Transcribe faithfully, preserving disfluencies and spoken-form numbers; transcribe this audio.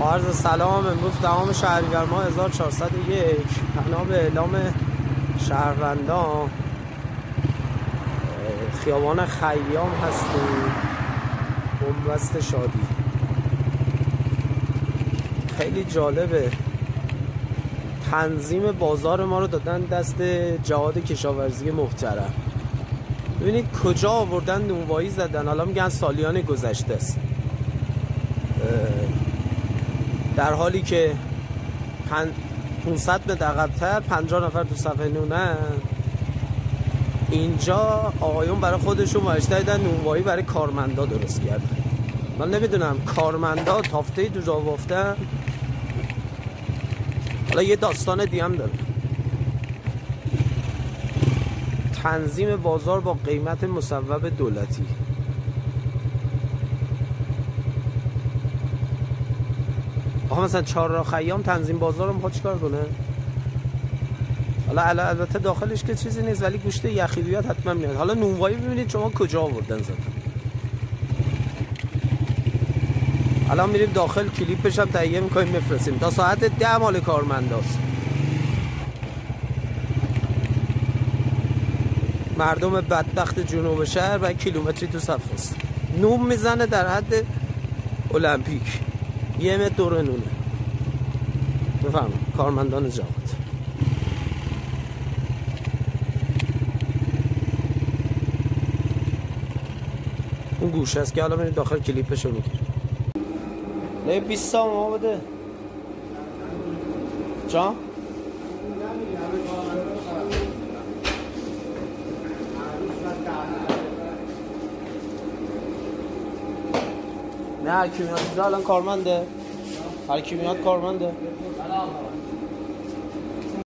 عرض سلام. امروز دهم شهریور ماه هزار و چهارصد و یک، بنا به اعلام شهروندان خیابان خیام هستیم، بنبست شادی. خیلی جالبه، تنظیم بازار ما رو دادن دست جهاد کشاورزی محترم. ببینید کجا آوردن نونوایی زدن. حالا میگن سالیان گذشته است، در حالی که پانصد متر عقب‌تر پنجاه نفر تو صف نونن. اینجا آقایون برای خودشون واشته دیدن نونوایی برای کارمندا درست کردن. من نمیدونم کارمندا تافته‌ای تو جا بافتن. حالا یه داستان دیگه هم داره. تنظیم بازار با قیمت مصوب دولتی. آها مثلا چهارراه خیام تنظیم بازار رو میخواد چیکار کنه؟ حالا البته داخلش که چیزی نیست، ولی گوشت یخیلیات حتما میاد. حالا نونوایی ببینید شما کجا آوردن زدن. الان میریم داخل، کلیپش هم تهیه میکنیم میفرستیم. تا ساعت ده مال کارمنداست. مردم بدبخت جنوب شهر و کیلومتری تو صف است. نون میزنه در حد المپیک، یه متر دور نونه. بفهم کارمندان جواد. اون گوشه است که حالا میریم داخل کلیپشو میگیریم. نه بیست سام ما بده جا نه هر کی میاد الان کارمنده، هر کی میاد کارمنده.